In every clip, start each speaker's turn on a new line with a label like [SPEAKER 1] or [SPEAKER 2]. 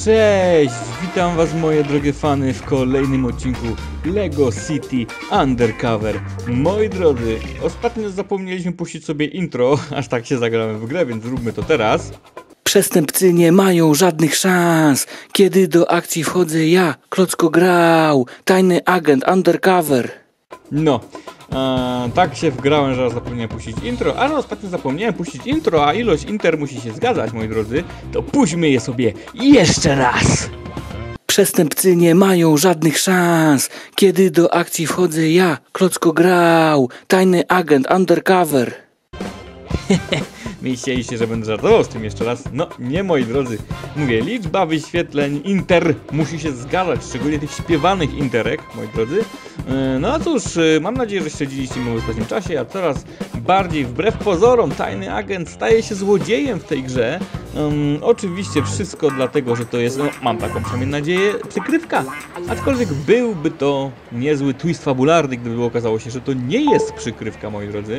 [SPEAKER 1] Cześć! Witam was moje drogie fany w kolejnym odcinku LEGO City Undercover. Moi drodzy, ostatnio zapomnieliśmy puścić sobie intro, aż tak się zagramy w grę, więc zróbmy to teraz.
[SPEAKER 2] Przestępcy nie mają żadnych szans, kiedy do akcji wchodzę ja, Klocko Grał, tajny agent Undercover.
[SPEAKER 1] No, tak się wgrałem, że zapomniałem puścić intro, ale ostatnio zapomniałem puścić intro, a ilość inter musi się zgadzać, moi drodzy, to puśćmy je sobie jeszcze raz!
[SPEAKER 2] Przestępcy nie mają żadnych szans, kiedy do akcji wchodzę ja, Klocko Grał, tajny agent Undercover.
[SPEAKER 1] Myśleliście, że będę żartował z tym jeszcze raz? No, nie, moi drodzy. Mówię, liczba wyświetleń inter musi się zgadzać, szczególnie tych śpiewanych interek, moi drodzy. No a cóż, mam nadzieję, że śledziliście mnie w ostatnim czasie, a coraz bardziej, wbrew pozorom, tajny agent staje się złodziejem w tej grze. Oczywiście wszystko dlatego, że to jest, no mam taką przynajmniej nadzieję, przykrywka. Aczkolwiek byłby to niezły twist fabularny, gdyby okazało się, że to nie jest przykrywka, moi drodzy.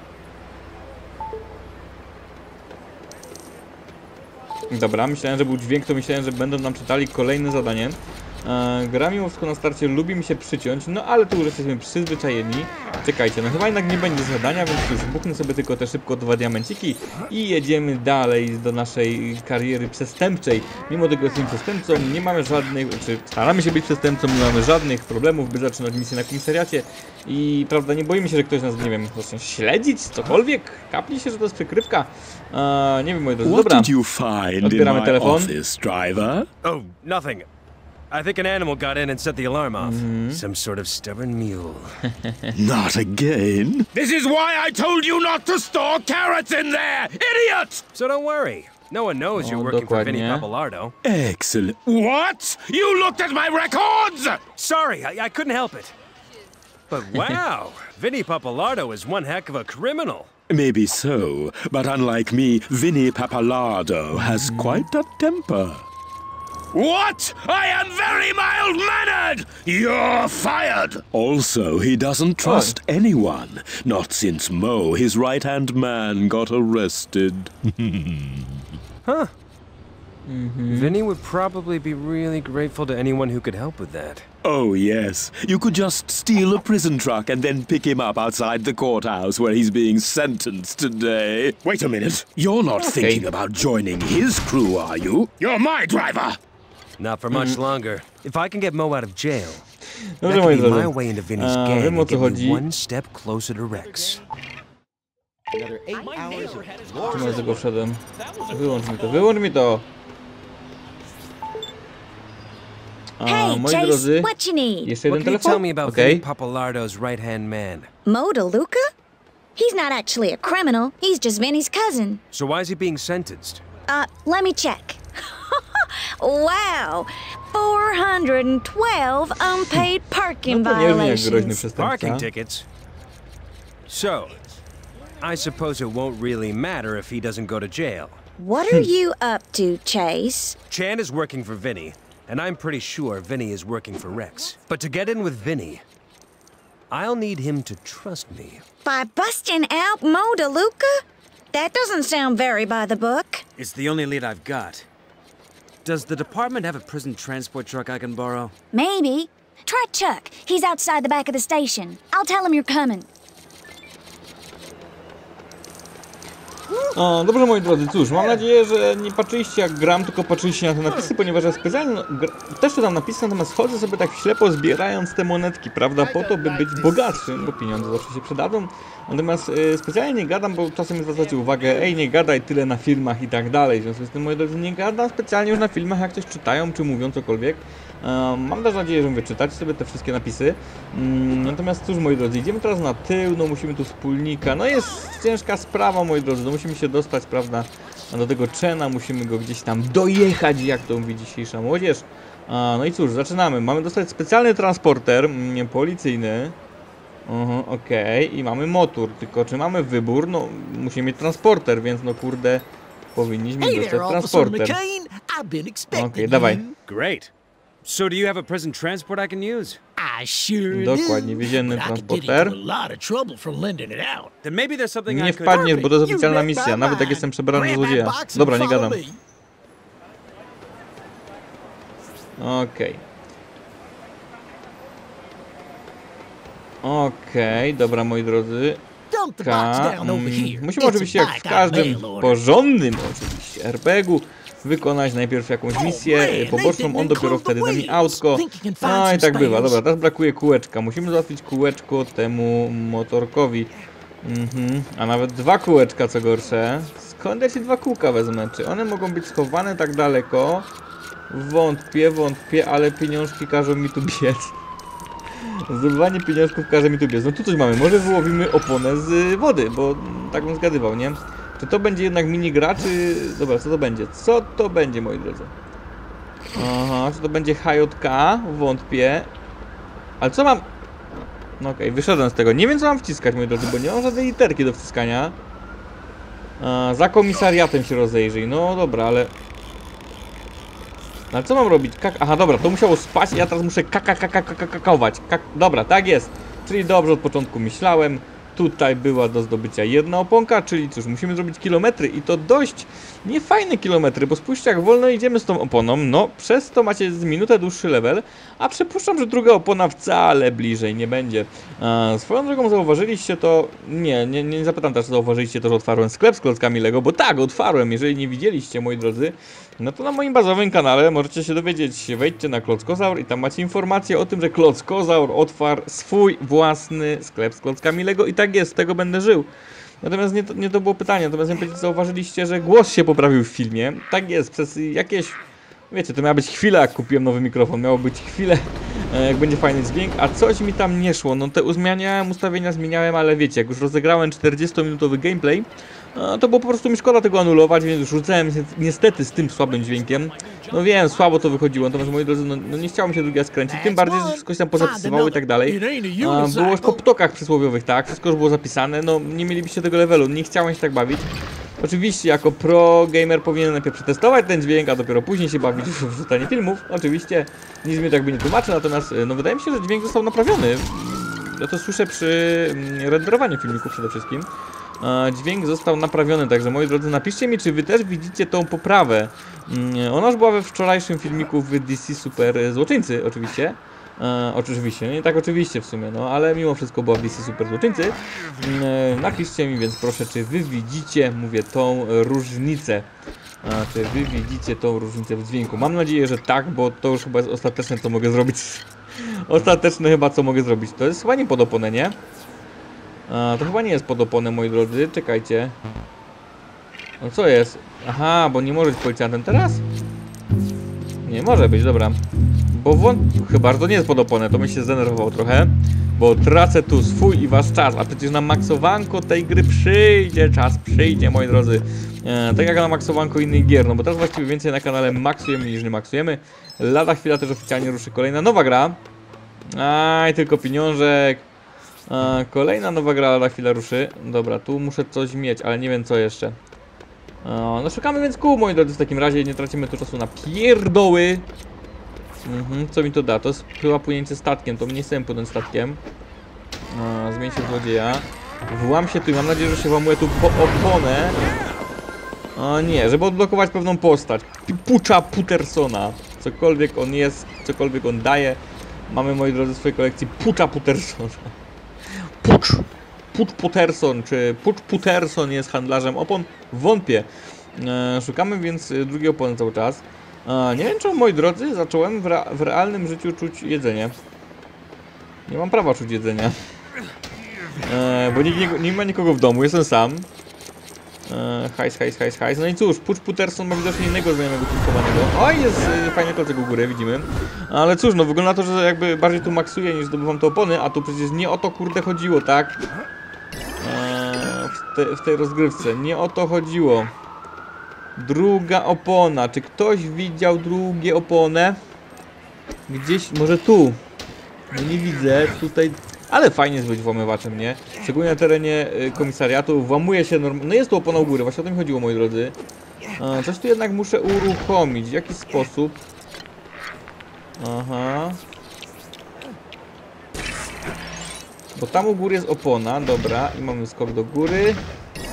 [SPEAKER 1] Dobra, myślałem, że był dźwięk, to myślałem, że będą nam czytali kolejne zadanie. Gra mimo wszystko na starcie lubi mi się przyciąć, no ale tu już jesteśmy przyzwyczajeni. Czekajcie, no chyba jednak nie będzie zadania, więc już buchnę sobie tylko te szybko 2 diamenciki i jedziemy dalej do naszej kariery przestępczej. Mimo tego jesteśmy przestępcą, nie mamy żadnych, czy staramy się być przestępcą, nie mamy żadnych problemów, by zaczynać misję na komisariacie. I prawda, nie boimy się, że ktoś nas, nie wiem, zacznie śledzić, cokolwiek. Kapli się, że to jest przykrywka. Nie wiem, moi drodzy, dobra. Odbieramy telefon.
[SPEAKER 3] Oh, nothing. I think an animal got in and set the alarm off. Some sort of stubborn mule.
[SPEAKER 4] Not again.
[SPEAKER 3] This is why I told you not to store carrots in there, idiot! So don't worry. No one knows you're working for Vinny Pappalardo.
[SPEAKER 4] Excellent.
[SPEAKER 3] What? You looked at my records? Sorry, I couldn't help it. But wow, Vinny Pappalardo is one heck of a criminal.
[SPEAKER 4] Maybe so, but unlike me, Vinny Pappalardo has quite a temper.
[SPEAKER 3] What? I am very mild-mannered! You're fired!
[SPEAKER 4] Also, he doesn't trust anyone. Not since Mo, his right-hand man, got arrested.
[SPEAKER 3] Huh. Vinny would probably be really grateful to anyone who could help with that.
[SPEAKER 4] Oh, yes. You could just steal a prison truck and then pick him up outside the courthouse where he's being sentenced today.
[SPEAKER 3] Wait a minute.
[SPEAKER 4] You're not thinking about joining his crew, are you?
[SPEAKER 3] You're my driver! Not for much longer. If I can get Mo out of jail, that
[SPEAKER 1] Dobrze, moi
[SPEAKER 3] could be my
[SPEAKER 1] drodzy.
[SPEAKER 3] way into Vinny's gang
[SPEAKER 1] Wiem, o
[SPEAKER 3] and
[SPEAKER 1] co
[SPEAKER 3] get me
[SPEAKER 1] chodzi.
[SPEAKER 3] one step closer to Rex.
[SPEAKER 1] Czemu ja tego wszedłem? Wyłącz mi to, wyłącz mi to!
[SPEAKER 5] Hey,
[SPEAKER 1] moi
[SPEAKER 5] Chase,
[SPEAKER 1] drodzy,
[SPEAKER 5] what you need?
[SPEAKER 1] jeszcze jeden
[SPEAKER 3] What can you tell me
[SPEAKER 1] telefon?
[SPEAKER 3] about
[SPEAKER 1] Okej.
[SPEAKER 3] Vinny Pappalardo's right-hand man?
[SPEAKER 5] Mo DeLuca? He's not actually a criminal. He's just Vinny's cousin.
[SPEAKER 3] So why is he being sentenced?
[SPEAKER 5] Let me check. Wow! 412 unpaid parking
[SPEAKER 1] No to nie brzmi jak groźny
[SPEAKER 5] violations.
[SPEAKER 1] przestępca.
[SPEAKER 3] Parking tickets? So, I suppose it won't really matter if he doesn't go to jail.
[SPEAKER 5] What are you up to, Chase?
[SPEAKER 3] Chan is working for Vinny, and I'm pretty sure Vinny is working for Rex. But to get in with Vinny, I'll need him to trust me.
[SPEAKER 5] By busting out Mo DeLuca? That doesn't sound very by the book.
[SPEAKER 6] It's the only lead I've got. Does the department have a prison transport truck I can borrow?
[SPEAKER 7] Maybe. Try Chuck. He's outside the back of the station. I'll tell him you're coming.
[SPEAKER 1] Dobrze, moi drodzy, cóż, mam nadzieję, że nie patrzyliście jak gram, tylko patrzyliście na te napisy, ponieważ ja specjalnie też czytam napisy, natomiast chodzę sobie tak ślepo zbierając te monetki, prawda, po to, by być bogatszym, bo pieniądze zawsze się przydadzą. Natomiast specjalnie nie gadam, bo czasem zwracacie uwagę, ej, nie gadaj tyle na filmach i tak dalej. W związku z tym, moi drodzy, nie gadam specjalnie już na filmach, jak coś czytają, czy mówią cokolwiek. Mam też nadzieję, że wyczytacie sobie te wszystkie napisy. Natomiast cóż, moi drodzy, idziemy teraz na tył, no musimy tu wspólnika. No jest ciężka sprawa, moi drodzy, no musimy się dostać, prawda, do tego Chena, musimy go gdzieś tam dojechać, jak to mówi dzisiejsza młodzież. No i cóż, zaczynamy. Mamy dostać specjalny transporter policyjny. Okej, i mamy motor, tylko czy mamy wybór? No, musimy mieć transporter, więc no kurde, powinniśmy dostać transporter. Okej, dawaj.
[SPEAKER 3] Great. So do you have a prison transport I can use?
[SPEAKER 8] I sure
[SPEAKER 1] Dokładnie,
[SPEAKER 8] do.
[SPEAKER 1] więzienny
[SPEAKER 8] But I could get
[SPEAKER 1] transporter.
[SPEAKER 8] into a lot of trouble for lending it out.
[SPEAKER 3] Then maybe there's something
[SPEAKER 1] Nie
[SPEAKER 3] I could...
[SPEAKER 1] wpadniesz, bo to jest
[SPEAKER 8] You
[SPEAKER 1] oficjalna
[SPEAKER 8] read
[SPEAKER 1] misja,
[SPEAKER 8] my
[SPEAKER 1] nawet jak
[SPEAKER 8] mind.
[SPEAKER 1] jestem przebrany za
[SPEAKER 8] Grab that
[SPEAKER 1] złodzieja.
[SPEAKER 8] box and
[SPEAKER 1] Dobra, nie
[SPEAKER 8] follow
[SPEAKER 1] gadam.
[SPEAKER 8] me.
[SPEAKER 1] Okej. Okej, dobra moi drodzy.
[SPEAKER 8] Dump the box down over here.
[SPEAKER 1] Musimy
[SPEAKER 8] It's
[SPEAKER 1] oczywiście,
[SPEAKER 8] a
[SPEAKER 1] jak w
[SPEAKER 8] bike
[SPEAKER 1] każdym
[SPEAKER 8] on mail order.
[SPEAKER 1] porządnym oczywiście RPG-u, wykonać najpierw jakąś misję poboczną, on dopiero wtedy da mi autko. No i tak bywa. Dobra, teraz brakuje kółeczka. Musimy załatwić kółeczko temu motorkowi. A nawet 2 kółeczka, co gorsze. Skąd ja ci 2 kółka wezmę? Czy one mogą być schowane tak daleko? Wątpię, ale pieniążki każą mi tu biec. Zdobywanie pieniążków każe mi tu biec. No tu coś mamy. Może wyłowimy oponę z wody, bo tak bym zgadywał, nie? Czy to będzie jednak minigra, czy... Dobra, co to będzie? Co to będzie, moi drodzy? Aha, czy to będzie HJK? Wątpię. Ale co mam... No okej, wyszedłem z tego. Nie wiem, co mam wciskać, moi drodzy, bo nie mam żadnej literki do wciskania. Za komisariatem się rozejrzyj. No dobra, ale... Ale co mam robić? Aha, dobra, to musiało spać i ja teraz muszę kakakować. Dobra, tak jest. Czyli dobrze od początku myślałem. Tutaj była do zdobycia 1 oponka, czyli cóż, musimy zrobić kilometry i to dość niefajne kilometry, bo spójrzcie, jak wolno idziemy z tą oponą. No, przez to macie z minutę dłuższy level, a przypuszczam, że druga opona wcale bliżej nie będzie. Swoją drogą zauważyliście to... Nie zapytam teraz, czy zauważyliście to, że otwarłem sklep z klockami Lego, bo tak, otwarłem. Jeżeli nie widzieliście, moi drodzy, no to na moim bazowym kanale możecie się dowiedzieć. Wejdźcie na Klockozaur i tam macie informację o tym, że Klockozaur otwarł swój własny sklep z klockami Lego i tak jest, z tego będę żył. Natomiast nie to było pytanie, natomiast zauważyliście, że głos się poprawił w filmie. Tak jest, przez jakieś... Wiecie, to miała być chwila, jak kupiłem nowy mikrofon, miało być chwilę, jak będzie fajny dźwięk, a coś mi tam nie szło. No te ustawienia zmieniałem, ale wiecie, jak już rozegrałem 40-minutowy gameplay, to było po prostu mi szkoda tego anulować, więc rzucałem się niestety z tym słabym dźwiękiem. No wiem, słabo to wychodziło, natomiast moi drodzy, no nie chciało mi się drugi raz kręcić, tym bardziej, że wszystko się tam pozapisywało i tak dalej. Było już po ptokach przysłowiowych, tak, wszystko już było zapisane, no nie mielibyście tego levelu, nie chciałem się tak bawić. Oczywiście jako pro gamer powinien najpierw przetestować ten dźwięk, a dopiero później się bawić w wrzucanie filmów. Oczywiście nic mi jakby nie tłumaczy, natomiast no wydaje mi się, że dźwięk został naprawiony. Ja to słyszę przy renderowaniu filmików przede wszystkim. Dźwięk został naprawiony, także moi drodzy, napiszcie mi, czy wy też widzicie tą poprawę. Ona już była we wczorajszym filmiku w DC Super Złoczyńcy, oczywiście. Oczywiście, nie tak oczywiście w sumie, no ale mimo wszystko była w DC Super Złoczyńcy. Napiszcie mi więc proszę, czy wy widzicie, mówię, tą różnicę. Czy wy widzicie tą różnicę w dźwięku? Mam nadzieję, że tak, bo to już chyba jest ostateczne, co mogę zrobić. Ostateczne chyba, co mogę zrobić. To jest chyba nie pod oponę, nie? To chyba nie jest pod oponę, moi drodzy. Czekajcie. No co jest? Aha, bo nie może być policjantem teraz? Nie może być, dobra. Bo chyba, że to nie jest pod oponę, to bym się zdenerwował trochę. Bo tracę tu swój i wasz czas, a przecież na maksowanko tej gry przyjdzie czas, przyjdzie, moi drodzy. Tak jak na maksowanko innych gier, no bo teraz właściwie więcej na kanale maksujemy niż nie maksujemy. Lada chwila też oficjalnie ruszy kolejna nowa gra. Aj, tylko pieniążek. Kolejna nowa gra lada chwila ruszy. Dobra, tu muszę coś mieć, ale nie wiem co jeszcze. No szukamy więc kół, moi drodzy, w takim razie nie tracimy tu czasu na pierdoły. Co mi to da? To jest chyba płynięcie statkiem, to nie chcę płynąć statkiem. Zmień się w złodzieja. Włam się tu i mam nadzieję, że się włamuję tu po oponę. Nie, żeby odblokować pewną postać. Pucza Putersona. Cokolwiek on jest, cokolwiek on daje. Mamy, moi drodzy, w swojej kolekcji Pucza Putersona. Pucz Puterson, czy Pucz Puterson jest handlarzem opon? Wątpię. Szukamy więc drugiej opony cały czas. Nie wiem, czemu, moi drodzy, zacząłem w realnym życiu czuć jedzenie. Nie mam prawa czuć jedzenia. Bo nie ma nikogo w domu, jestem sam. Hajs. No i cóż, Pucz Puterson ma widocznie innego znajomego kilkowanego. Oj, jest fajny klocek u góry, widzimy. Ale cóż, no wygląda na to, że jakby bardziej tu maksuję niż zdobywam te opony, a tu przecież nie o to kurde chodziło, tak? W tej rozgrywce, nie o to chodziło. Druga opona, czy ktoś widział drugie oponę? Gdzieś, może tu. No nie widzę, tutaj... Ale fajnie jest być włamywaczem, nie? Szczególnie na terenie komisariatu, włamuje się normalnie. No jest tu opona u góry, właśnie o to mi chodziło, moi drodzy. Coś tu jednak muszę uruchomić, w jaki sposób? Aha. Bo tam u góry jest opona, dobra, i mamy skok do góry.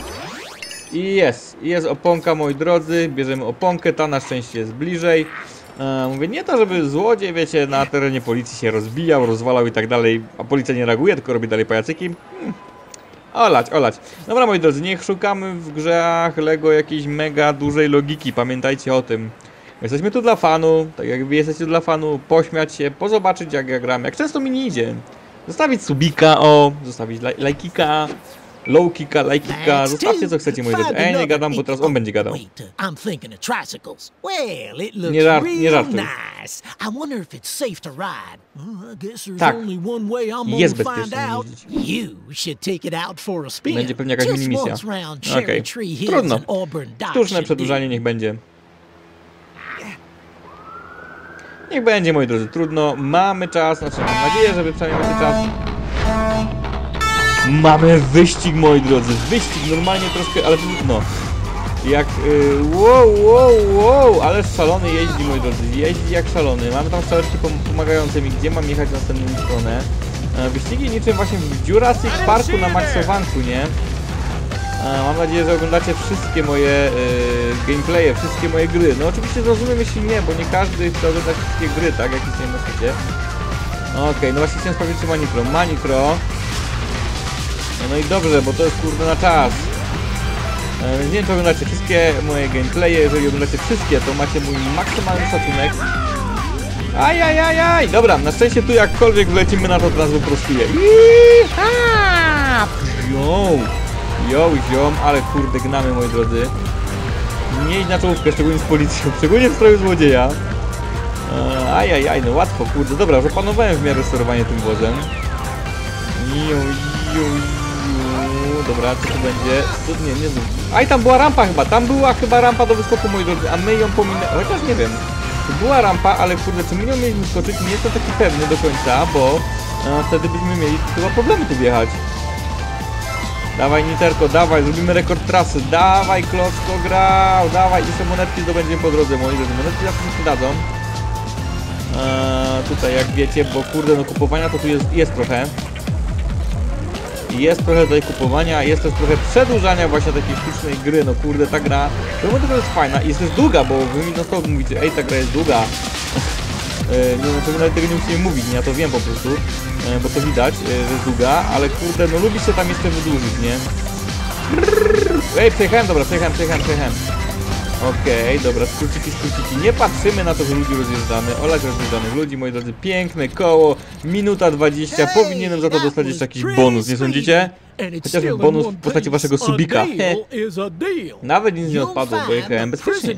[SPEAKER 1] I jest oponka, moi drodzy, bierzemy oponkę, ta na szczęście jest bliżej. Mówię, nie to, żeby złodziej, wiecie, na terenie policji się rozbijał, rozwalał i tak dalej, a policja nie reaguje, tylko robi dalej pajacyki. Olać, olać. Dobra, moi drodzy, niech szukamy w grach LEGO jakiejś mega dużej logiki, pamiętajcie o tym. Jesteśmy tu dla fanu, tak jak wy jesteście dla fanu, pośmiać się, pozobaczyć jak ja gram, jak często mi nie idzie. Zostawić subika, zostawić lajkika, lowkika, lajkika, zostawcie co chcecie, moi drodzy. Nie gadam, bo teraz on będzie gadał.
[SPEAKER 8] I'm thinking of tricycles. Well, it looks
[SPEAKER 1] Nie
[SPEAKER 8] real
[SPEAKER 1] żartuj.
[SPEAKER 8] nice. I wonder if it's safe to ride. I guess there's
[SPEAKER 1] Tak.
[SPEAKER 8] only one way I'm
[SPEAKER 1] Jest
[SPEAKER 8] gonna find
[SPEAKER 1] bezpiecznie
[SPEAKER 8] out.
[SPEAKER 1] jeździć.
[SPEAKER 8] You should take it out for a spin.
[SPEAKER 1] Będzie pewnie jakaś
[SPEAKER 8] Just
[SPEAKER 1] mini-misja.
[SPEAKER 8] once round Cherry
[SPEAKER 1] Okej,
[SPEAKER 8] Tree Hills
[SPEAKER 1] trudno.
[SPEAKER 8] and Auburn Docks
[SPEAKER 1] Sztuczne
[SPEAKER 8] should
[SPEAKER 1] przedłużanie
[SPEAKER 8] do.
[SPEAKER 1] niech będzie. Niech będzie, moi drodzy, trudno. Mamy czas, znaczy mam nadzieję, że wy przynajmniej macie czas. Mamy wyścig, moi drodzy, wyścig, normalnie troszkę, ale no. Jak, wow, ale szalony jeździ, moi drodzy, jeździ jak szalony. Mamy tam strzałeczki pomagające mi, gdzie mam jechać na następną stronę. Wyścigi niczym właśnie w Jurassic Parku na maksowanku, nie? Mam nadzieję, że oglądacie wszystkie moje gameplaye, wszystkie moje gry. No oczywiście zrozumiem, jeśli nie, bo nie każdy chce oglądać wszystkie gry, tak, jak istnieją na świecie. Okej, no właśnie chciałem sprawdzić, czy ma nitro. Ma nitro. No i dobrze, bo to jest kurde na czas. Nie wiem, czy oglądacie wszystkie moje gameplaye. Jeżeli oglądacie wszystkie, to macie mój maksymalny szacunek. Ajajajaj! Dobra, na szczęście tu jakkolwiek wlecimy na to, to nas wyprostuje. Ziom, ale kurde gnamy, moi drodzy. Nie idź na czołówkę, szczególnie z policją, szczególnie w stroju złodzieja. Ajajaj, no łatwo, kurde. Dobra, już opanowałem w miarę sterowanie tym wozem. Dobra, co tu będzie? Nie znów. Aj, tam była rampa chyba, tam była chyba rampa do wyskoku, moi drodzy, a my ją pominęliśmy. Chociaż nie wiem. Tu była rampa, ale kurde, czy my ją mieliśmy skoczyć? Nie jestem taki pewny do końca, bo wtedy byśmy mieli chyba problemy tu wjechać. Dawaj, Niterko, dawaj, zrobimy rekord trasy. Dawaj, Klocko grał, dawaj, jeszcze monetki zdobędziemy po drodze, moi drodzy. Monetki zawsze się przydadzą. Tutaj, jak wiecie, bo kurde, no kupowania to tu jest trochę. Jest trochę tutaj kupowania, jest też trochę przedłużania właśnie takiej sztucznej gry, no kurde, ta gra, to jest fajna i jest też długa, bo wy mi na stole mówicie, ej, ta gra jest długa. No to nawet tego nie musicie mówić, ja to wiem po prostu, bo to widać, że jest długa, ale kurde, no lubi się tam jeszcze wydłużyć, nie? Ej, przejechałem, dobra, przejechałem. Okej, dobra, skróciki. Nie patrzymy na to, że ludzi rozjeżdżamy. Olać rozjeżdżanych ludzi, moi drodzy. Piękne koło. Minuta 20. Powinienem za to dostać jeszcze jakiś bonus, nie sądzicie? Chociażby bonus w postaci waszego subika. Nawet nic nie odpadło, bo jechałem bezpiecznie.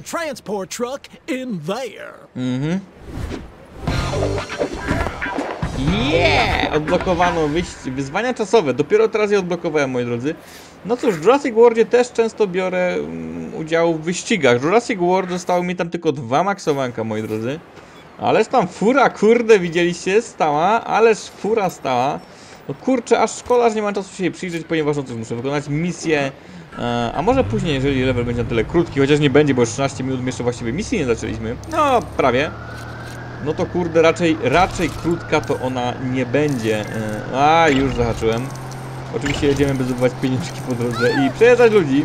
[SPEAKER 1] Odblokowano wyzwania czasowe. Dopiero teraz je odblokowałem, moi drodzy. No cóż, w Jurassic Worldzie też często biorę udział w wyścigach. Jurassic World zostało mi tam tylko 2 maksowanka, moi drodzy. Ależ tam fura, kurde, widzieliście? Stała, ależ fura stała. No kurczę, aż szkoda, że nie mam czasu się jej przyjrzeć, ponieważ no cóż, muszę wykonać misję. A może później, jeżeli level będzie na tyle krótki, chociaż nie będzie, bo już 13 minut jeszcze właściwie misji nie zaczęliśmy. No, prawie. No to kurde, raczej krótka to ona nie będzie. Już zahaczyłem. Oczywiście jedziemy, by zdobywać pieniążki po drodze i przejeżdżać ludzi.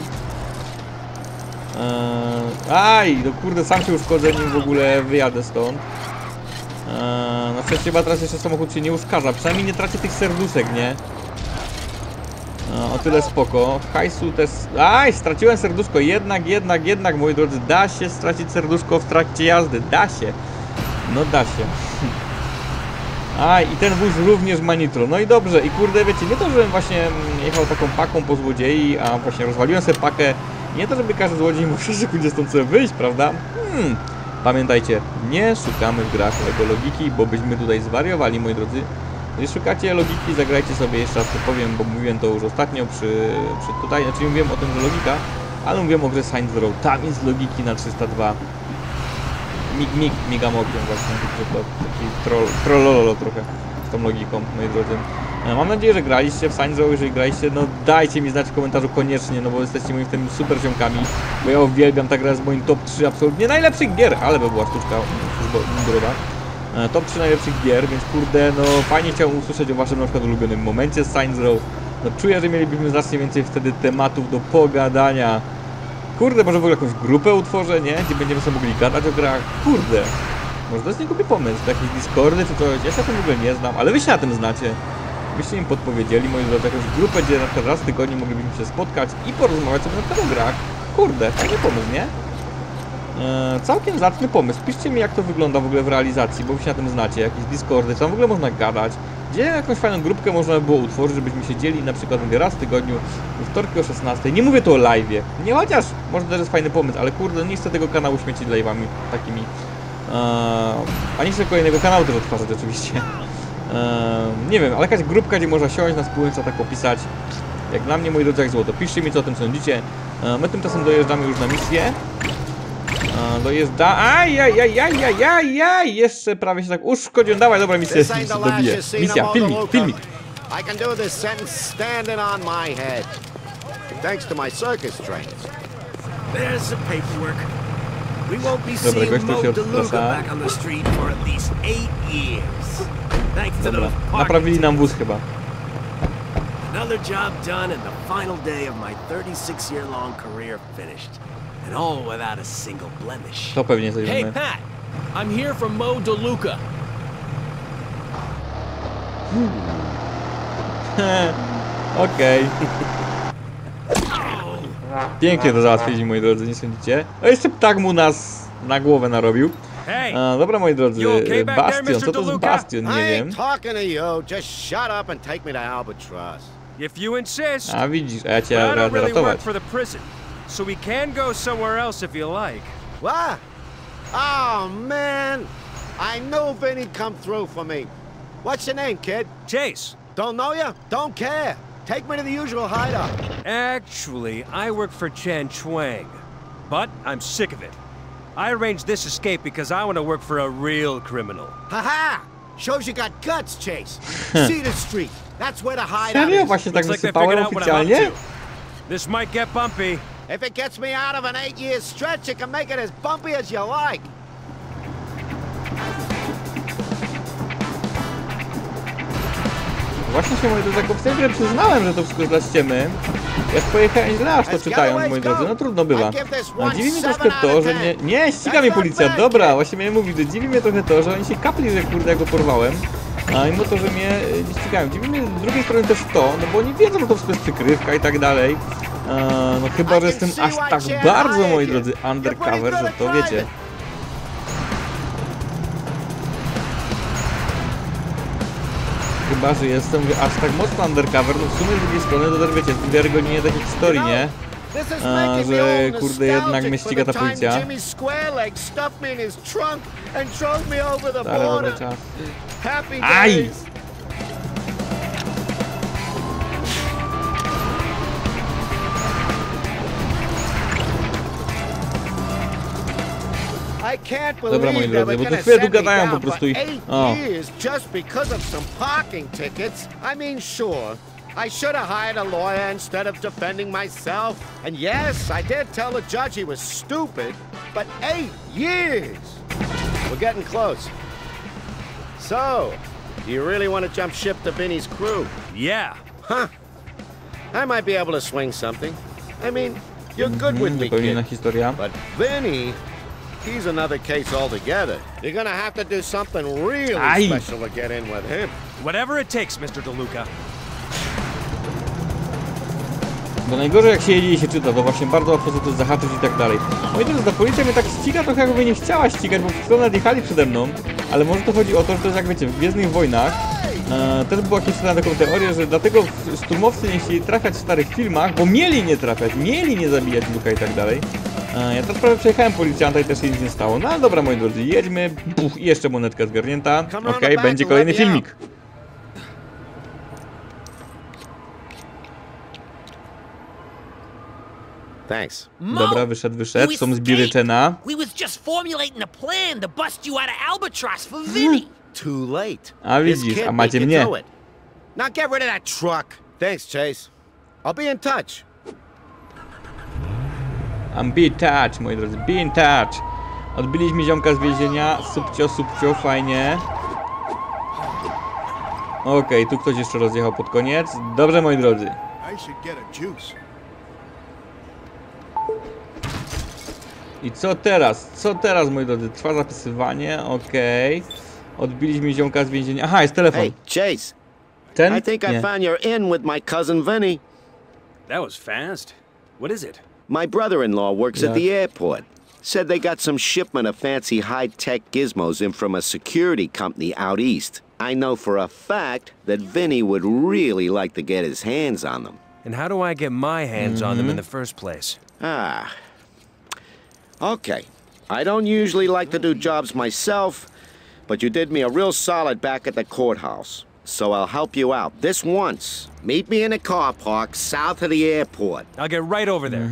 [SPEAKER 1] No kurde, sam się uszkodzę, nim w ogóle wyjadę stąd. Na szczęście chyba teraz jeszcze samochód się nie uszkadza, przynajmniej nie traci tych serduszek, nie? O tyle spoko. Hajsu też... straciłem serduszko, jednak, moi drodzy, da się stracić serduszko w trakcie jazdy, da się. No da się. I ten wóz również ma nitro. No i dobrze, i kurde, wiecie, nie to, żebym właśnie jechał taką paką po złodziei, a właśnie rozwaliłem sobie pakę. Nie to, żeby każdy złodziej mógł w sekundzie stąd sobie wyjść, prawda? Pamiętajcie, nie szukamy w grach LEGO logiki, bo byśmy tutaj zwariowali, moi drodzy. Jeżeli szukacie logiki, zagrajcie sobie, jeszcze raz to powiem, bo mówiłem to już ostatnio przy tutaj, znaczy mówiłem o tym, że logika, ale mówiłem o grze Saints Row. Tam jest logiki na 302. Migam okiem właśnie, taki trollolo trochę z tą logiką, moi drodzy. Mam nadzieję, że graliście w Saints Row. Jeżeli graliście, no dajcie mi znać w komentarzu koniecznie, no bo jesteście moimi tymi super ziomkami, bo ja uwielbiam, ta gra jest moim top 3 absolutnie najlepszych gier, ale by była sztuczka mundurowa. Top 3 najlepszych gier, więc kurde, no fajnie chciałbym usłyszeć o waszym na przykład ulubionym momencie z Saints Row. No czuję, że mielibyśmy znacznie więcej wtedy tematów do pogadania. Kurde, może w ogóle jakąś grupę utworzę, nie? Gdzie będziemy sobie mogli gadać o grach. Kurde. Może to jest niegłupi pomysł, jakieś Discordy czy coś, ja się na tym w ogóle nie znam, ale wy się na tym znacie. Byście im podpowiedzieli, moi drodzy, jakąś grupę, gdzie na przykład raz w tygodniu moglibyśmy się spotkać i porozmawiać sobie na przykład o grach. Kurde, fajny pomysł, nie? Całkiem zacny pomysł. Piszcie mi, jak to wygląda w ogóle w realizacji, bo wy się na tym znacie, jakieś Discordy, tam w ogóle można gadać. Gdzie jakąś fajną grupkę można by było utworzyć, żebyśmy siedzieli na przykład, mówię, raz w tygodniu, we wtorki o 16. Nie mówię tu o live'ie. Nie, chociaż może też jest fajny pomysł, ale kurde, nie chcę tego kanału śmiecić live'ami takimi. A nie chcę kolejnego kanału też odtwarzać oczywiście. Nie wiem, ale jakaś grupka, gdzie można siąść na spółce, tak opisać. Jak dla mnie, moi drodzy, jak złoto. Piszcie mi, co o tym sądzicie. My tymczasem dojeżdżamy już na misję. Ajajajajajajaj! Jeszcze prawie się tak uszkodziłem. Dawaj, dobra, misja się dobije. Misja, filmik.
[SPEAKER 9] I can do this sentence standing on my head. Thanks to my circus trains.
[SPEAKER 3] There's the paperwork. We won't be
[SPEAKER 1] Dobra,
[SPEAKER 3] seeing
[SPEAKER 1] gość tu się
[SPEAKER 3] Mo DeLuca
[SPEAKER 1] odprasza.
[SPEAKER 3] back on the street for at least 8 years. Thanks to
[SPEAKER 1] Dobra,
[SPEAKER 3] those parking
[SPEAKER 1] naprawili nam wóz chyba.
[SPEAKER 3] Another job done and the final day of my 36-year-long career finished. And all without a single blemish.
[SPEAKER 1] To pewnie coś
[SPEAKER 8] Hey,
[SPEAKER 1] wiemy.
[SPEAKER 8] Pat. I'm here from Mo DeLuca.
[SPEAKER 1] Okej. Pięknie to załatwili, moi drodzy, nie sądzicie? A jeszcze ptak mu nas na głowę narobił.
[SPEAKER 3] Hey,
[SPEAKER 1] Dobra, moi drodzy,
[SPEAKER 3] You okay back there,
[SPEAKER 1] Bastion,
[SPEAKER 3] Mr.
[SPEAKER 1] co to jest
[SPEAKER 3] DeLuca?
[SPEAKER 1] Bastion, nie
[SPEAKER 9] I
[SPEAKER 1] wiem.
[SPEAKER 9] ain't talking to you. Just shut up and take me to Albatross.
[SPEAKER 3] if you insist.
[SPEAKER 1] A widzisz, a ja
[SPEAKER 3] But
[SPEAKER 1] cię
[SPEAKER 3] I don't
[SPEAKER 1] radę
[SPEAKER 3] really
[SPEAKER 1] ratować.
[SPEAKER 3] work for the prison, so we can go somewhere else if you like.
[SPEAKER 9] What? Oh, man. I knew Vinny come through for me. What's your name, kid?
[SPEAKER 3] Chase,
[SPEAKER 9] Don't know you? Don't care. Take me to the usual hideout.
[SPEAKER 3] actually, I work for Chan Chuang, but I'm sick of it. I arranged this escape because I want to work for a real criminal.
[SPEAKER 9] Ha-ha! Shows you got guts, Chase. Cedar Street. That's where the hideout
[SPEAKER 1] Serio?
[SPEAKER 9] is.
[SPEAKER 1] Właśnie tak
[SPEAKER 3] Looks like they
[SPEAKER 1] wysypałem
[SPEAKER 3] figured out what I'm up
[SPEAKER 1] oficjalnie?
[SPEAKER 3] to. This might get bumpy.
[SPEAKER 9] If it gets me out of an 8-year stretch, you can make it as bumpy as you like.
[SPEAKER 1] Właśnie się, moi drodzy, jako wstępnie przyznałem, że to wszystko dla ściemy. Jak pojechałem źle aż to czytając, moi drodzy, no trudno bywa. A dziwi mnie troszkę to, że nie... Nie, ściga mnie policja, dobra, właśnie miałem mówić, że dziwi mnie trochę to, że oni się kapli, że kurde, ja go porwałem. A mimo to, że mnie nie ścigają. Dziwi mnie z drugiej strony też to, no bo oni wiedzą, że to wszystko jest przykrywka i tak dalej. No chyba, że jestem aż tak bardzo, moi drodzy, undercover, że to wiecie. Chyba, że jestem aż tak mocno undercover, no w sumie z drugiej strony to też wiecie, wiarygodnie takich historii, nie? Że kurde jednak mnie ściga ta policja. Ale dobry czas. Aj!
[SPEAKER 9] Dobra, moi drodzy, bo tu chwilę tu gadają po prostu i... O. I should have hired a lawyer instead of defending myself. And yes, I did tell the judge he was stupid, but 8 years! We're getting close. So, do you really want to jump ship to Vinny's crew?
[SPEAKER 3] Yeah.
[SPEAKER 9] Huh. I might be able to swing something. I mean, you're good with me,
[SPEAKER 1] Zupełnie inna
[SPEAKER 9] kid.
[SPEAKER 1] historia.
[SPEAKER 9] But Vinny, he's another case altogether. You're gonna have to do something really
[SPEAKER 1] Aye.
[SPEAKER 9] special to get in with him.
[SPEAKER 3] Whatever it takes, Mr. DeLuca.
[SPEAKER 1] Bo najgorzej jak się jedzie i się czyta, to właśnie bardzo łatwo to zahaczyć i tak dalej. Moi drodzy, ta policja mnie tak ściga, trochę jakby nie chciała ścigać, bo wszyscy nadjechali przede mną. Ale może to chodzi o to, że to jest jak wiecie, w Gwiezdnych Wojnach też była jakieś na taką teorię, że dlatego szturmowcy nie chcieli trafiać w starych filmach, bo mieli nie trafiać, mieli nie zabijać Luka i tak dalej. Ja teraz prawie przejechałem policjanta i też się nic nie stało. No ale dobra, moi drodzy, jedźmy. Puch, i jeszcze monetka zgarnięta. Okej, będzie kolejny filmik.
[SPEAKER 9] Thanks.
[SPEAKER 1] Dobra, wyszedł, są zbiry Chena.
[SPEAKER 8] We was just formulating a plan to bust you out of Albatross for Vinny.
[SPEAKER 9] Too late.
[SPEAKER 1] A widzisz,
[SPEAKER 9] This kid
[SPEAKER 1] a macie
[SPEAKER 9] beat
[SPEAKER 1] mnie.
[SPEAKER 9] you to it. Now get rid of that truck. Thanks, Chase. I'll be in touch.
[SPEAKER 1] Be in touch, moi drodzy, be in touch. Odbiliśmy ziomka z więzienia, subcio, fajnie. Okej, tu ktoś jeszcze rozjechał pod koniec. Dobrze, moi drodzy. I co teraz? Co teraz, moi drodzy? Trwa zapisywanie, okej. Odbiliśmy ziomka z więzienia. Aha, jest telefon.
[SPEAKER 9] Hey, Chase.
[SPEAKER 1] Ten?
[SPEAKER 9] I think I
[SPEAKER 1] Nie.
[SPEAKER 9] found your in with my cousin Vinny.
[SPEAKER 3] That was fast. What is it?
[SPEAKER 9] My brother-in-law works at
[SPEAKER 1] Yeah.
[SPEAKER 9] the airport. Said they got some shipment of fancy high-tech gizmos in from a security company out east. I know for a fact that Vinny would really like to get his hands on them.
[SPEAKER 3] And how do I get my hands on them in the first place?
[SPEAKER 9] Okay. I don't usually like to do jobs myself, but you did me a real solid back at the courthouse. So I'll help you out this once. Meet me in a car park south of the airport.
[SPEAKER 3] I'll get right over there.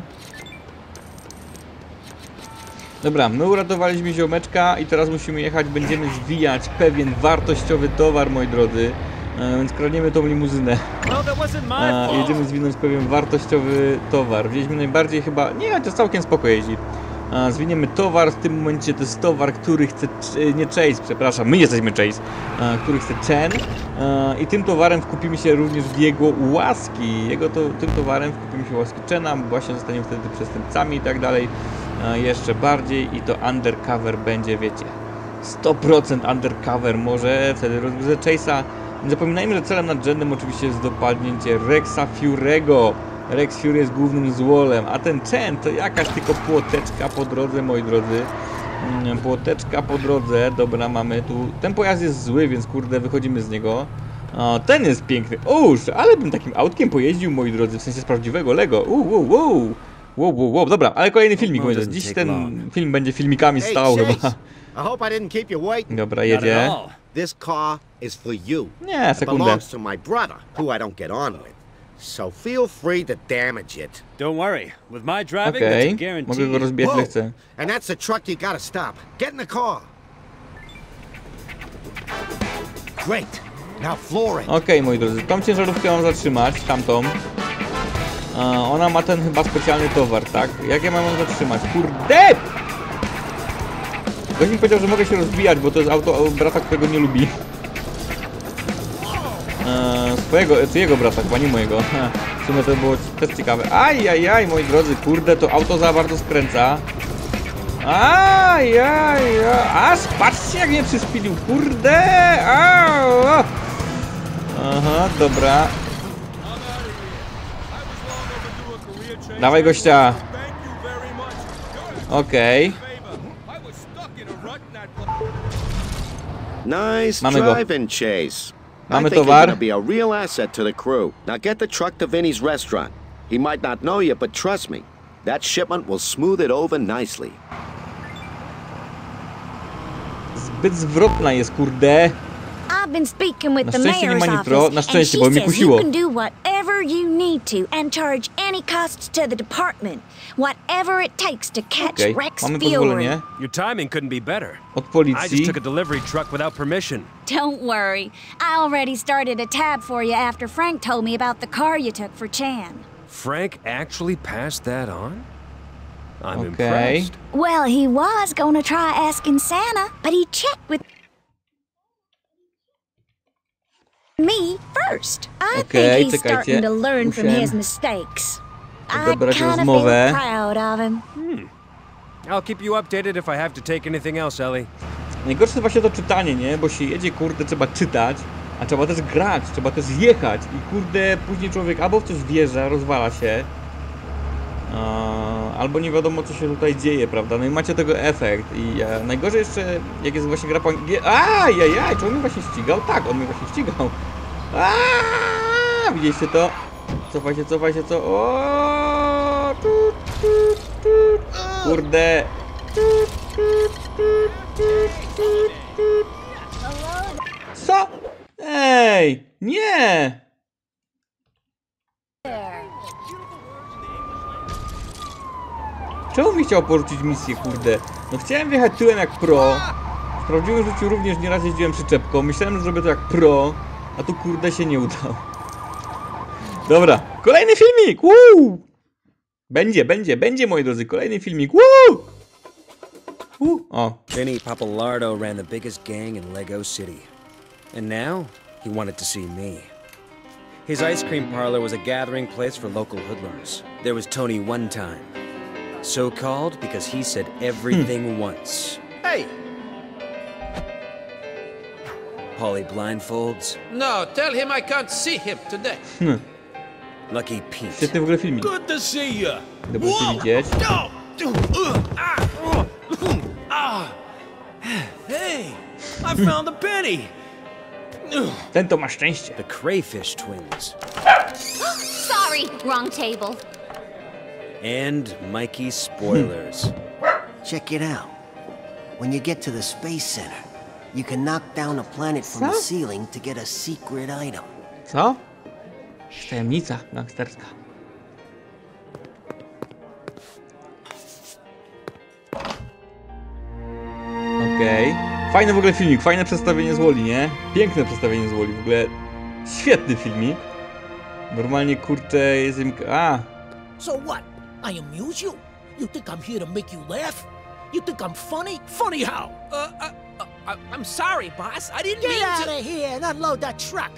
[SPEAKER 1] Dobra, my uratowaliśmy ziomeczka i teraz musimy jechać, będziemy zwijać pewien wartościowy towar, moi drodzy. Więc kradniemy tą limuzynę.
[SPEAKER 3] Well, that wasn't my fault.
[SPEAKER 1] Jedziemy zwinąć pewien wartościowy towar. Wzięliśmy najbardziej chyba... Nie, chociaż całkiem spoko jeździ. Zwiniemy towar, w tym momencie to jest towar, który chce... Nie Chase, przepraszam, my jesteśmy Chase. Który chce Chen. I tym towarem wkupimy się również w jego łaski. Tym towarem wkupimy się w łaski Chena, właśnie zostaniemy wtedy przestępcami i tak dalej. Jeszcze bardziej i to undercover będzie, wiecie, 100% undercover może wtedy rozgryzę Chase'a. Nie zapominajmy, że celem nadrzędnym oczywiście jest dopadnięcie Rexa Fury'ego. Rex Fury jest głównym złolem, a ten Chen to jakaś tylko płoteczka po drodze, moi drodzy. Płoteczka po drodze, dobra, mamy tu... Ten pojazd jest zły, więc kurde, wychodzimy z niego. Ten jest piękny. Uż, ale bym takim autkiem pojeździł, moi drodzy, w sensie z prawdziwego Lego. Wow, dobra, ale kolejny filmik, moi drodzy. Dziś ten film będzie filmikami
[SPEAKER 9] Hey,
[SPEAKER 1] stał chyba.
[SPEAKER 9] Chase. I hope I didn't keep you waiting.
[SPEAKER 1] Dobra, jedzie.
[SPEAKER 9] This car is for you.
[SPEAKER 1] Nie,
[SPEAKER 9] It
[SPEAKER 1] sekundę.
[SPEAKER 9] belongs to my brother, who I don't get on with. So feel free to damage it.
[SPEAKER 3] Don't worry. With my driving,
[SPEAKER 1] Okej,
[SPEAKER 3] that's a guarantee.
[SPEAKER 1] mogę go rozbijać ile chcę.
[SPEAKER 9] And that's the truck you gotta stop. Get in the car. Great. Now floor it.
[SPEAKER 1] Okej, moi drodzy, tą ciężarówkę mam zatrzymać, tamtą. Ona ma ten chyba specjalny towar, tak? Jak ja mam ją zatrzymać? Kurde! Ktoś mi powiedział, że mogę się rozbijać, bo to jest auto brata, którego nie lubi. Czy jego brata, chyba nie mojego. W sumie to było też ciekawe. Ajajaj, moi drodzy, kurde, to auto za bardzo skręca. Aż patrzcie, jak mnie przyspilił, kurde! Aha, dobra. Dawaj gościa. Okej.
[SPEAKER 9] Nice
[SPEAKER 1] Mamy go.
[SPEAKER 9] driving, Chase.
[SPEAKER 1] Mamy
[SPEAKER 9] I think you're
[SPEAKER 1] towar.
[SPEAKER 9] gonna be a real asset to the crew. Now get the truck to Vinny's restaurant. He might not know you, but trust me, that shipment will smooth it over nicely.
[SPEAKER 1] Zbyt zwrotna jest, kurde.
[SPEAKER 5] I've been speaking with
[SPEAKER 1] Na
[SPEAKER 5] the
[SPEAKER 1] szczęście nie
[SPEAKER 5] mayor's
[SPEAKER 1] ma
[SPEAKER 5] office,
[SPEAKER 1] nitro. Na
[SPEAKER 5] and
[SPEAKER 1] szczęście,
[SPEAKER 5] she
[SPEAKER 1] bo mnie
[SPEAKER 5] says
[SPEAKER 1] kusiło.
[SPEAKER 5] you can do whatever you need to and charge any costs to the department. Whatever it takes to catch
[SPEAKER 1] Okej,
[SPEAKER 5] Rex
[SPEAKER 1] mamy
[SPEAKER 5] Fury.
[SPEAKER 1] pozwolenie
[SPEAKER 3] Your timing couldn't be better.
[SPEAKER 1] od
[SPEAKER 3] I
[SPEAKER 1] policji.
[SPEAKER 3] just took a delivery truck without permission.
[SPEAKER 7] Don't worry. I already started a tab for you after Frank told me about the car you took for Chan.
[SPEAKER 3] Frank actually passed that on? I'm
[SPEAKER 1] Okay.
[SPEAKER 3] impressed.
[SPEAKER 7] Well, he was gonna try asking Santa, but he checked with me first. I
[SPEAKER 1] Okay,
[SPEAKER 7] think he's
[SPEAKER 1] czekajcie.
[SPEAKER 7] starting to learn from
[SPEAKER 1] Muszę
[SPEAKER 7] his mistakes. I
[SPEAKER 1] odebrać
[SPEAKER 7] kind of
[SPEAKER 1] rozmowę.
[SPEAKER 7] feel proud of him.
[SPEAKER 3] I'll keep you updated if I have to take anything else, Ellie.
[SPEAKER 1] Najgorsze jest właśnie to czytanie, nie? Bo się jedzie, kurde, trzeba czytać, a trzeba też grać, trzeba też jechać i kurde, później człowiek albo w coś wjeżdża, rozwala się, albo nie wiadomo, co się tutaj dzieje, prawda? No i macie tego efekt i najgorzej jeszcze, jak jest właśnie gra po ajajaj, czy on mnie właśnie ścigał? Tak, on mnie właśnie ścigał. Widzieliście to? Cofaj się, co? O, kurde. Co? Ej! Nie! Czemu mi chciał porzucić misję, kurde? No chciałem wjechać tyłem jak pro. W prawdziwym życiu również nieraz jeździłem przyczepką. Myślałem, że zrobię to jak pro, a tu kurde się nie udało. Dobra, kolejny filmik! Woo! Będzie, moi drodzy, kolejny filmik. Woo! O.
[SPEAKER 6] Vinny Pappalardo ran the biggest gang in Lego City. And now, he wanted to see me. His ice cream parlor was a gathering place for local hoodlums. There was Tony one time. So called because he said everything once.
[SPEAKER 10] Hey!
[SPEAKER 6] Polly blindfolds.
[SPEAKER 10] No, tell him I can't see him today.
[SPEAKER 6] Lucky Pete.
[SPEAKER 1] Świetny w ogóle filmik.
[SPEAKER 10] Good to see you.
[SPEAKER 1] Dobrze cię widzieć.
[SPEAKER 10] Hey, I found a penny.
[SPEAKER 1] Ten to ma szczęście.
[SPEAKER 6] The Crayfish Twins.
[SPEAKER 11] Sorry, wrong table.
[SPEAKER 6] And Mikey Spoilers.
[SPEAKER 12] Check it out. When you get to the Space Center, you can knock down a planet from the ceiling to get a secret item.
[SPEAKER 1] Co? Tajemnica gangsterska. Okej. Fajny w ogóle filmik, fajne przedstawienie z Wall-E, nie? Piękne przedstawienie z Wall-E, w ogóle świetny filmik. Normalnie, kurczę, jest im...
[SPEAKER 8] So what? I amuse you? You think I'm here to make you laugh? You think I'm funny? Funny how?
[SPEAKER 10] I'm sorry, boss. I didn't
[SPEAKER 8] Get
[SPEAKER 10] mean
[SPEAKER 8] out
[SPEAKER 10] to.
[SPEAKER 8] of here and unload that truck.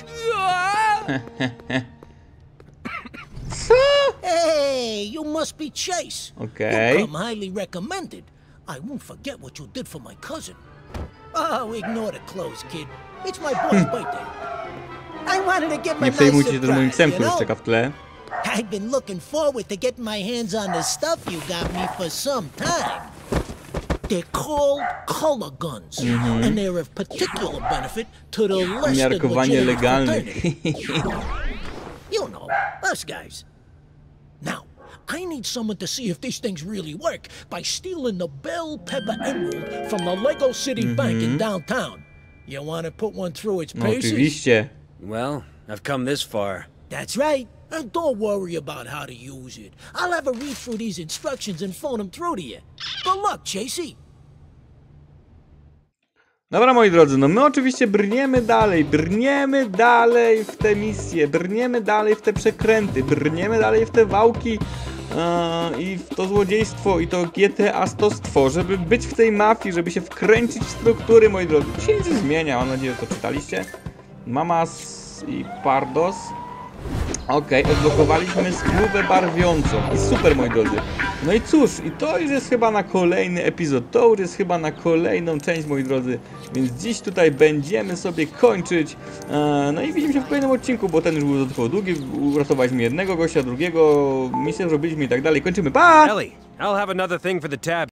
[SPEAKER 8] Hey, you must be Chase.
[SPEAKER 1] Okay.
[SPEAKER 8] You come highly recommended. I won't forget what you did for my cousin. Oh, ignore the clothes, kid. It's my boy's birthday. I wanted to give him a
[SPEAKER 1] Nie
[SPEAKER 8] nice
[SPEAKER 1] przejmujcie się, ten moim
[SPEAKER 8] surprise,
[SPEAKER 1] psem,
[SPEAKER 8] you
[SPEAKER 1] który
[SPEAKER 8] know?
[SPEAKER 1] czeka w tle.
[SPEAKER 8] I've been looking forward to getting my hands on the stuff you got me for some time. They're called color guns, and they're of particular benefit to the less than
[SPEAKER 1] Miarkowanie
[SPEAKER 8] legitimate
[SPEAKER 1] legalne.
[SPEAKER 8] fraternity. You know, us guys. Now, I need someone to see if these things really work by stealing the Bell Pepper Emerald from the Lego City Bank in downtown. You want to put one through its
[SPEAKER 1] No
[SPEAKER 8] paces?
[SPEAKER 1] oczywiście.
[SPEAKER 6] Well, I've come this far.
[SPEAKER 8] That's right. And don't worry about how to use it. I'll have a read through these instructions and phone them through to you. Good luck, Chasey.
[SPEAKER 1] Dobra, moi drodzy, no my oczywiście brniemy dalej w te misje, brniemy dalej w te przekręty, brniemy dalej w te wałki i w to złodziejstwo i to GTA-stostwo, żeby być w tej mafii, żeby się wkręcić w struktury, moi drodzy. Tu się nic nie zmienia, mam nadzieję, że to czytaliście. Mamas i Pardos. Okej, odblokowaliśmy spluwę barwiącą i super, moi drodzy. No i cóż, i to już jest chyba na kolejny epizod, to już jest chyba na kolejną część, moi drodzy. Więc dziś tutaj będziemy sobie kończyć. No i widzimy się w kolejnym odcinku, bo ten już był dodatkowo długi. Uratowaliśmy jednego gościa, drugiego, misję zrobiliśmy i tak dalej. Kończymy, pa!
[SPEAKER 3] Ellie, I'll have another thing for the tab